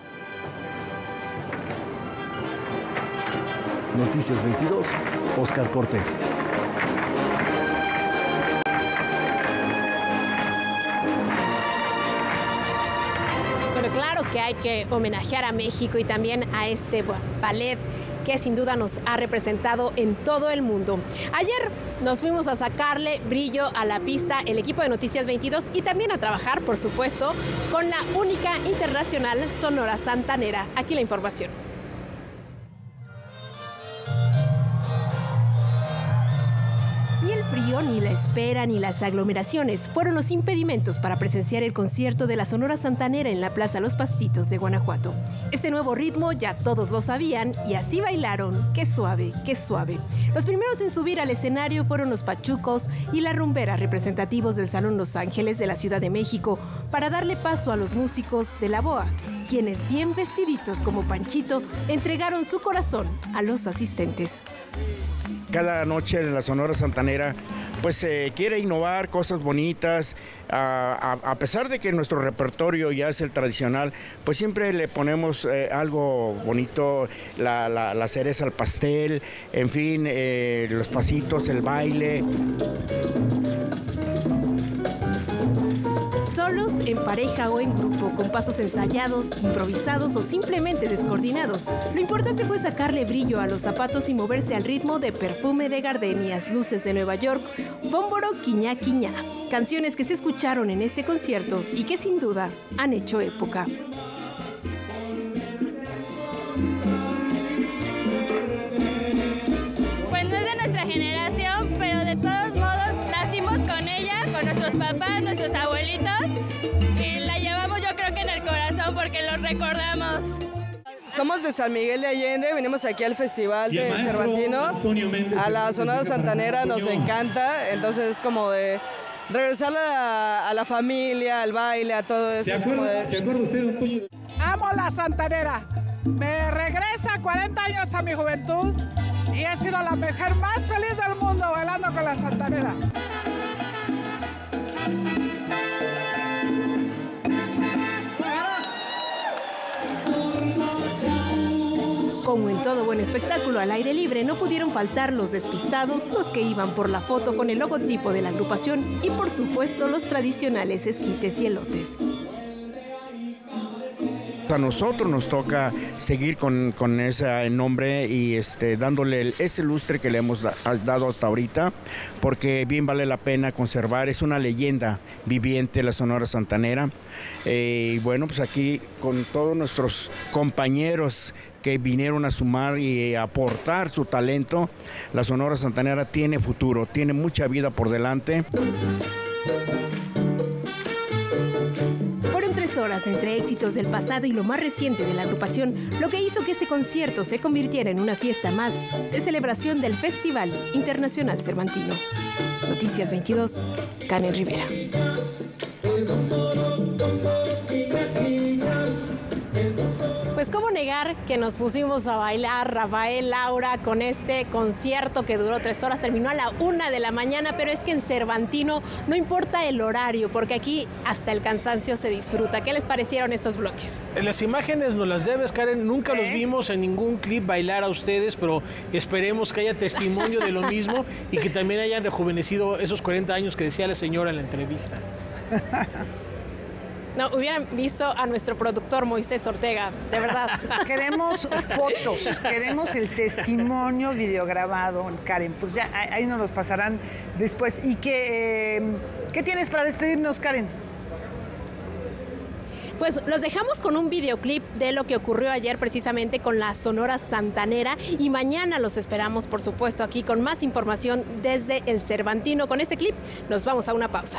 Noticias 22, Óscar Cortés. Bueno, claro que hay que homenajear a México y también a este ballet que sin duda nos ha representado en todo el mundo. Ayer nos fuimos a sacarle brillo a la pista el equipo de Noticias 22 y también a trabajar, por supuesto, con la única internacional Sonora Santanera. Aquí la información. Ni el frío, ni la espera, ni las aglomeraciones fueron los impedimentos para presenciar el concierto de la Sonora Santanera en la Plaza Los Pastitos de Guanajuato. Este nuevo ritmo ya todos lo sabían y así bailaron. ¡Qué suave, qué suave! Los primeros en subir al escenario fueron los Pachucos y la Rumbera, representativos del Salón Los Ángeles de la Ciudad de México, para darle paso a los músicos de La Boa, quienes, bien vestiditos como Panchito, entregaron su corazón a los asistentes. Cada noche en la Sonora Santanera pues se quiere innovar cosas bonitas, a pesar de que nuestro repertorio ya es el tradicional, pues siempre le ponemos algo bonito, la cereza al pastel, en fin, los pasitos, el baile. Solos, en pareja o en grupo, con pasos ensayados, improvisados o simplemente descoordinados. Lo importante fue sacarle brillo a los zapatos y moverse al ritmo de Perfume de Gardenias, Luces de Nueva York, Bómboro, Quiñá, Quiñá. Canciones que se escucharon en este concierto y que sin duda han hecho época. Pues no es de nuestra generación, pero de todos modos nacimos con ella, con nuestros papás, nuestros abuelitos, y la llevamos yo creo que en el corazón porque los recordamos. Somos de San Miguel de Allende, venimos aquí al Festival de Cervantino, a la Sonora Santanera, nos encanta, entonces es como de regresar a la familia, al baile, a todo eso. ¿Se acuerda usted, don Toño? Amo la Santanera, me regresa 40 años a mi juventud y he sido la mujer más feliz del mundo bailando con la Santanera. Como en todo buen espectáculo al aire libre, no pudieron faltar los despistados, los que iban por la foto con el logotipo de la agrupación y, por supuesto, los tradicionales esquites y elotes. hasta a nosotros nos toca seguir con ese nombre y dándole ese lustre que le hemos dado hasta ahorita, porque bien vale la pena conservar. Es una leyenda viviente la Sonora Santanera. Y bueno, pues aquí con todos nuestros compañeros que vinieron a sumar y aportar su talento, la Sonora Santanera tiene futuro, tiene mucha vida por delante. Fueron 3 horas entre éxitos del pasado y lo más reciente de la agrupación, lo que hizo que este concierto se convirtiera en una fiesta más de celebración del Festival Internacional Cervantino. Noticias 22, Karen Rivera. Pues cómo negar que nos pusimos a bailar, Rafael, Laura, con este concierto que duró 3 horas, terminó a la 1 de la mañana, pero es que en Cervantino no importa el horario, porque aquí hasta el cansancio se disfruta. ¿Qué les parecieron estos bloques? Las imágenes nos las debes, Karen, nunca los vimos en ningún clip bailar a ustedes, pero esperemos que haya testimonio de lo mismo y que también hayan rejuvenecido esos 40 años que decía la señora en la entrevista. No, hubieran visto a nuestro productor Moisés Ortega, de verdad. Queremos fotos, queremos el testimonio videograbado, Karen. Pues ya ahí nos los pasarán después. ¿Y qué tienes para despedirnos, Karen? Pues los dejamos con un videoclip de lo que ocurrió ayer precisamente con la Sonora Santanera y mañana los esperamos, por supuesto, aquí con más información desde el Cervantino. Con este clip nos vamos a una pausa.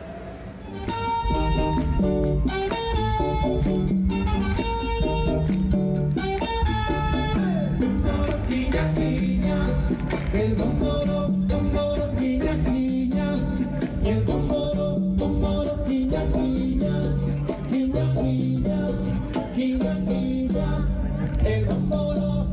El bomboro, bomboro, niña, niña. Y el bomboro, bomboro, niña, niña. Niña, niña, niña, niña. El bomboro.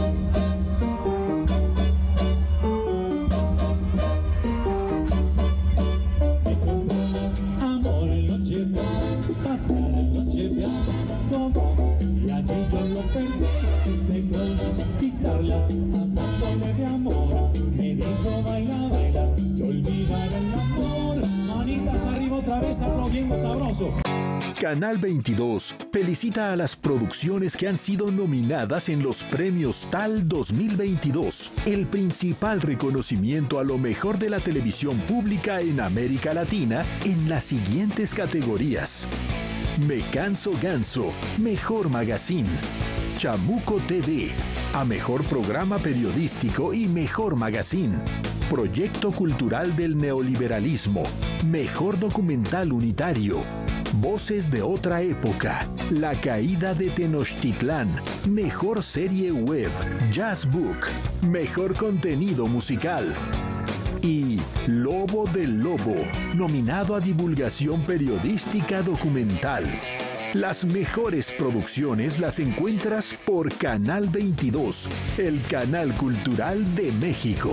Me compró amor en los cheveados, pasar en los cheveados, como. Y allí yo lo perdí, quise conquistarla. De amor, me dijo baila, baila, que olvidar el amor. Manitas arriba otra vez, aplaudiendo sabroso. Canal 22 felicita a las producciones que han sido nominadas en los premios TAL 2022, el principal reconocimiento a lo mejor de la televisión pública en América Latina en las siguientes categorías: Me Canso Ganso, Mejor Magazine; Chamuco TV, a Mejor Programa Periodístico y Mejor Magazine; Proyecto Cultural del Neoliberalismo, Mejor Documental Unitario; Voces de Otra Época, La Caída de Tenochtitlán, Mejor Serie Web, Jazz Book, Mejor Contenido Musical; y Lobo del Lobo, nominado a Divulgación Periodística Documental. Las mejores producciones las encuentras por Canal 22, el canal cultural de México.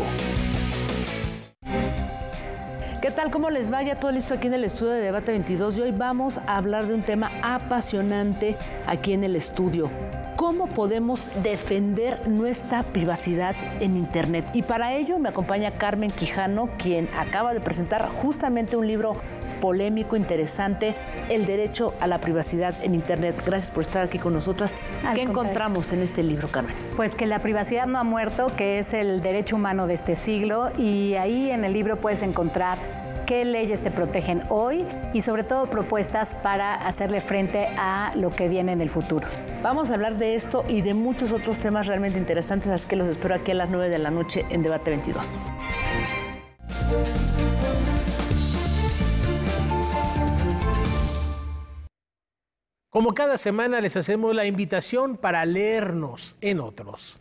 ¿Qué tal? ¿Cómo les va? Ya todo listo aquí en el estudio de Debate 22 y hoy vamos a hablar de un tema apasionante aquí en el estudio. ¿Cómo podemos defender nuestra privacidad en Internet? Y para ello me acompaña Carmen Quijano, quien acaba de presentar justamente un libro polémico, interesante, El derecho a la privacidad en Internet. Gracias por estar aquí con nosotras. ¿Qué encontramos en este libro, Carmen? Pues que la privacidad no ha muerto, que es el derecho humano de este siglo, y ahí en el libro puedes encontrar qué leyes te protegen hoy y sobre todo propuestas para hacerle frente a lo que viene en el futuro. Vamos a hablar de esto y de muchos otros temas realmente interesantes, así que los espero aquí a las 9 de la noche en Debate 22. Como cada semana les hacemos la invitación para leernos en otros.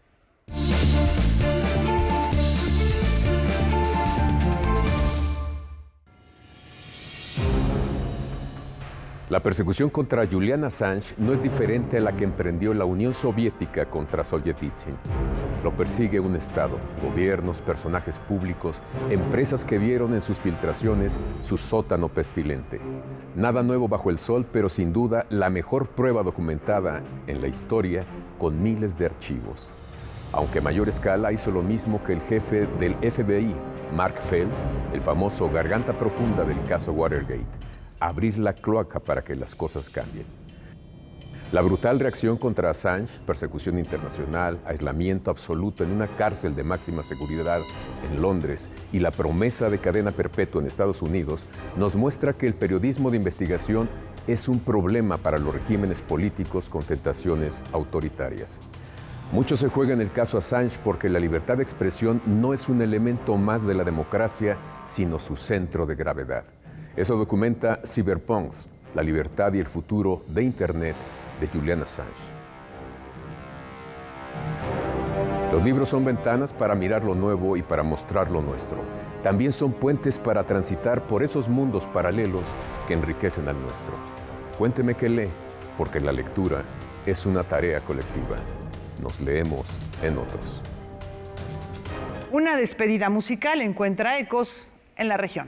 La persecución contra Julian Assange no es diferente a la que emprendió la Unión Soviética contra Solzhenitsyn. Lo persigue un Estado, gobiernos, personajes públicos, empresas que vieron en sus filtraciones su sótano pestilente. Nada nuevo bajo el sol, pero sin duda la mejor prueba documentada en la historia con miles de archivos. Aunque a mayor escala hizo lo mismo que el jefe del FBI, Mark Feld, el famoso garganta profunda del caso Watergate. Abrir la cloaca para que las cosas cambien. La brutal reacción contra Assange, persecución internacional, aislamiento absoluto en una cárcel de máxima seguridad en Londres y la promesa de cadena perpetua en Estados Unidos nos muestra que el periodismo de investigación es un problema para los regímenes políticos con tentaciones autoritarias. Mucho se juega en el caso Assange porque la libertad de expresión no es un elemento más de la democracia, sino su centro de gravedad. Eso documenta Cyberpunks, la libertad y el futuro de Internet, de Julian Assange. Los libros son ventanas para mirar lo nuevo y para mostrar lo nuestro. También son puentes para transitar por esos mundos paralelos que enriquecen al nuestro. Cuénteme qué lee, porque la lectura es una tarea colectiva. Nos leemos en otros. Una despedida musical encuentra ecos en la región.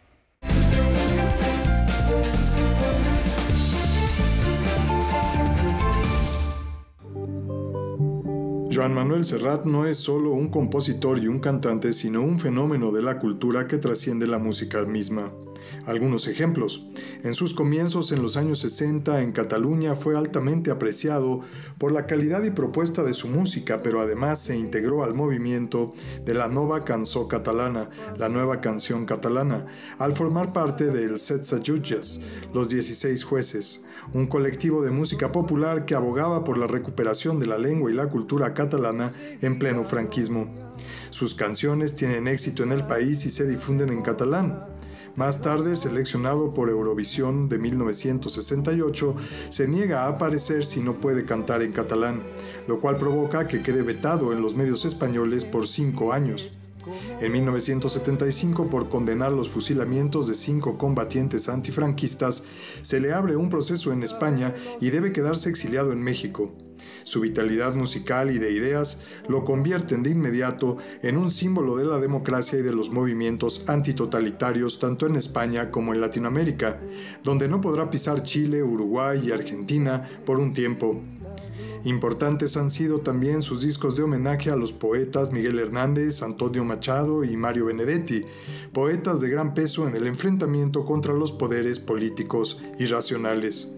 Joan Manuel Serrat no es solo un compositor y un cantante, sino un fenómeno de la cultura que trasciende la música misma. Algunos ejemplos. En sus comienzos en los años 60 en Cataluña fue altamente apreciado por la calidad y propuesta de su música, pero además se integró al movimiento de la Nova Cançó Catalana, la nueva canción catalana, al formar parte del Setze Jutges, los 16 jueces, un colectivo de música popular que abogaba por la recuperación de la lengua y la cultura catalana en pleno franquismo. Sus canciones tienen éxito en el país y se difunden en catalán. Más tarde, seleccionado por Eurovisión de 1968, se niega a aparecer si no puede cantar en catalán, lo cual provoca que quede vetado en los medios españoles por 5 años. En 1975, por condenar los fusilamientos de 5 combatientes antifranquistas, se le abre un proceso en España y debe quedarse exiliado en México. Su vitalidad musical y de ideas lo convierten de inmediato en un símbolo de la democracia y de los movimientos antitotalitarios tanto en España como en Latinoamérica, donde no podrá pisar Chile, Uruguay y Argentina por un tiempo. Importantes han sido también sus discos de homenaje a los poetas Miguel Hernández, Antonio Machado y Mario Benedetti, poetas de gran peso en el enfrentamiento contra los poderes políticos irracionales.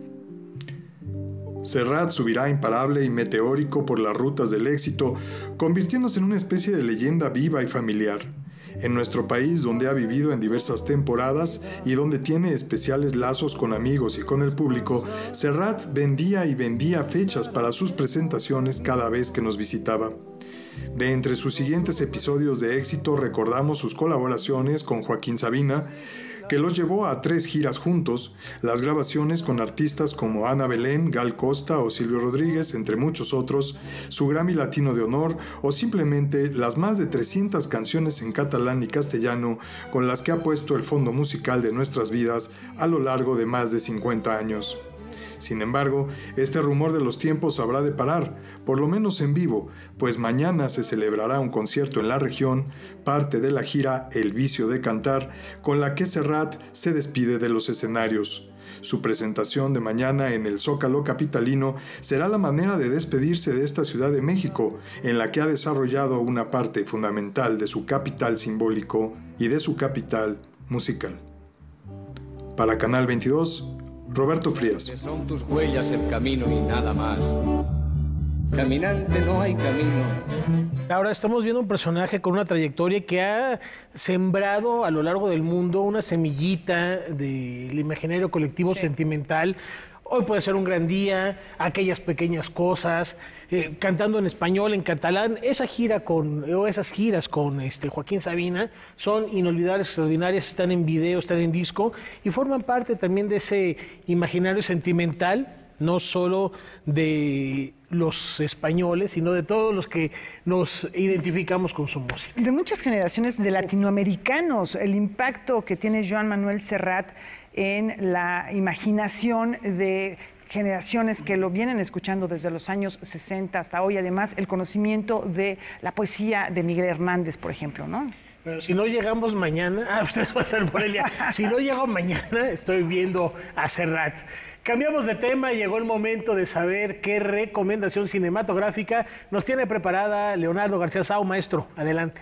Serrat subirá imparable y meteórico por las rutas del éxito, convirtiéndose en una especie de leyenda viva y familiar. En nuestro país, donde ha vivido en diversas temporadas y donde tiene especiales lazos con amigos y con el público, Serrat vendía y vendía fechas para sus presentaciones cada vez que nos visitaba. De entre sus siguientes episodios de éxito recordamos sus colaboraciones con Joaquín Sabina, que los llevó a 3 giras juntos, las grabaciones con artistas como Ana Belén, Gal Costa o Silvio Rodríguez, entre muchos otros, su Grammy Latino de Honor o simplemente las más de 300 canciones en catalán y castellano con las que ha puesto el fondo musical de nuestras vidas a lo largo de más de 50 años. Sin embargo, este rumor de los tiempos habrá de parar, por lo menos en vivo, pues mañana se celebrará un concierto en la región, parte de la gira El Vicio de Cantar, con la que Serrat se despide de los escenarios. Su presentación de mañana en el Zócalo capitalino será la manera de despedirse de esta Ciudad de México, en la que ha desarrollado una parte fundamental de su capital simbólico y de su capital musical. Para Canal 22, Roberto Frías. Son tus huellas el camino y nada más. Caminante no hay camino. Ahora estamos viendo un personaje con una trayectoria que ha sembrado a lo largo del mundo una semillita del imaginario colectivo sentimental. Hoy puede ser un gran día, aquellas pequeñas cosas, cantando en español, en catalán. Esas giras con Joaquín Sabina son inolvidables, extraordinarias, están en video, están en disco y forman parte también de ese imaginario sentimental, no solo de los españoles, sino de todos los que nos identificamos con su música. De muchas generaciones de latinoamericanos, el impacto que tiene Joan Manuel Serrat en la imaginación de generaciones que lo vienen escuchando desde los años 60 hasta hoy. Además, el conocimiento de la poesía de Miguel Hernández, por ejemplo, ¿no? Pero si no llegamos mañana, ustedes van a estar en Morelia, si no llego mañana, estoy viendo a Serrat. Cambiamos de tema y llegó el momento de saber qué recomendación cinematográfica nos tiene preparada Leonardo García Sau. Maestro, adelante.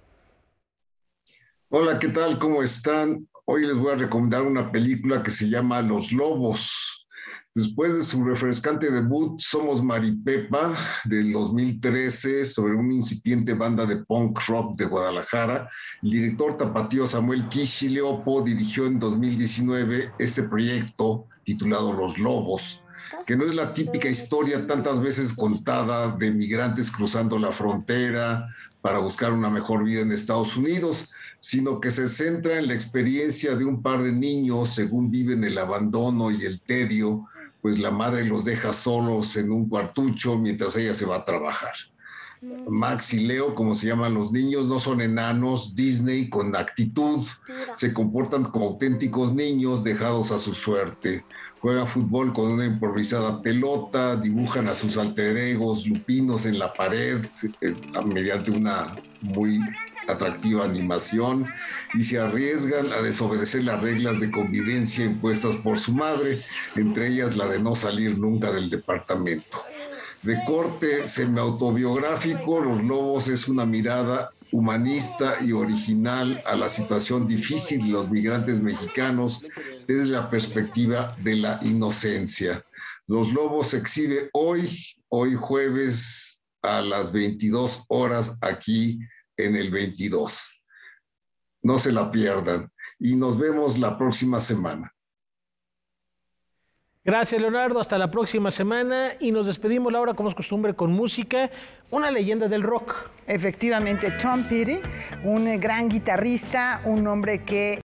Hola, ¿qué tal? ¿Cómo están? Hoy les voy a recomendar una película que se llama Los Lobos, Después de su refrescante debut, Somos Maripepa, del 2013, sobre una incipiente banda de punk rock de Guadalajara, el director tapatío Samuel Kishiliopo dirigió en 2019 este proyecto titulado Los Lobos, que no es la típica historia tantas veces contada de migrantes cruzando la frontera para buscar una mejor vida en Estados Unidos, sino que se centra en la experiencia de un par de niños según viven el abandono y el tedio, pues la madre los deja solos en un cuartucho mientras ella se va a trabajar. Max y Leo, como se llaman los niños, no son enanos Disney con actitud, se comportan como auténticos niños dejados a su suerte. Juegan fútbol con una improvisada pelota, dibujan a sus alter egos lupinos en la pared mediante una muy atractiva animación y se arriesgan a desobedecer las reglas de convivencia impuestas por su madre, entre ellas la de no salir nunca del departamento. De corte semi-autobiográfico, Los Lobos es una mirada humanista y original a la situación difícil de los migrantes mexicanos desde la perspectiva de la inocencia. Los Lobos se exhibe hoy jueves a las 22 horas aquí en el 22. No se la pierdan y nos vemos la próxima semana. Gracias, Leonardo. Hasta la próxima semana y nos despedimos, Laura, como es costumbre, con música. Una leyenda del rock. Efectivamente, Tom Petty, un gran guitarrista, un hombre que